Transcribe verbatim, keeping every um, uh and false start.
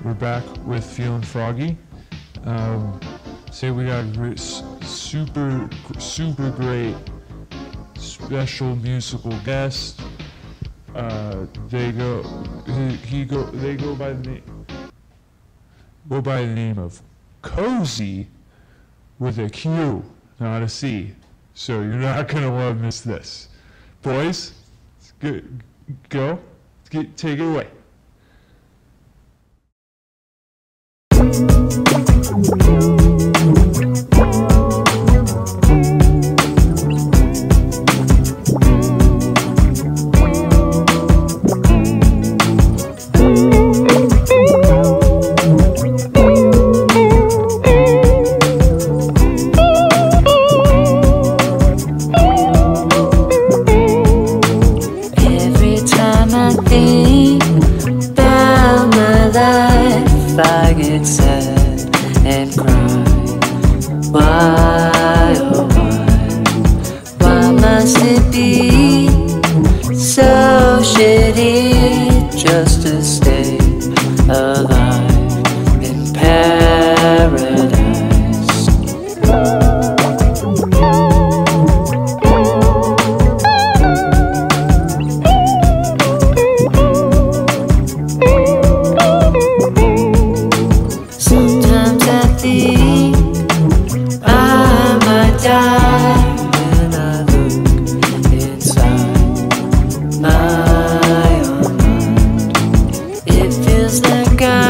we're back with Feelin Froggy. Um, say we got a super, super great special musical guest. Uh, they go, he, he go, they go by the name, go by the name of Qozy with a Q, not a C. So you're not gonna want to miss this, boys. Go, go, get, take it away. I get sad and cry. Why, oh why, why must it be so shitty just to stay alive in paradise? When I look inside my own mind, it feels like I